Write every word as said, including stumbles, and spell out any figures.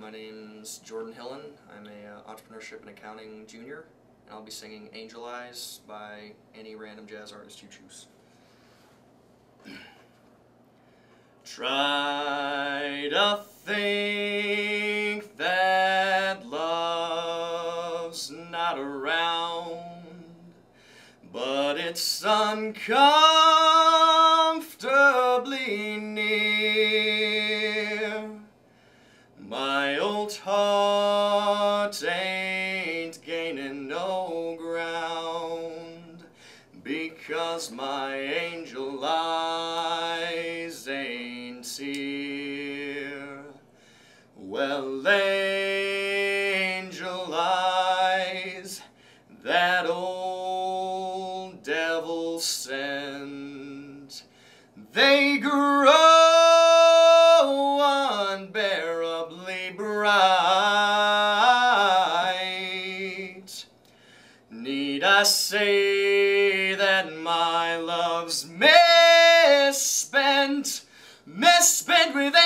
my name's Jordan Hillin. I'm a uh, entrepreneurship and accounting junior, and I'll be singing Angel Eyes by any random jazz artist you choose. Try to think that love's not around, but it's uncomfortably near. My old heart ain't gaining no ground, because my angel eyes ain't here. Well, angel eyes, that old devil sent, they grow unbearably bright. Need I say that my love's misspent, misspent with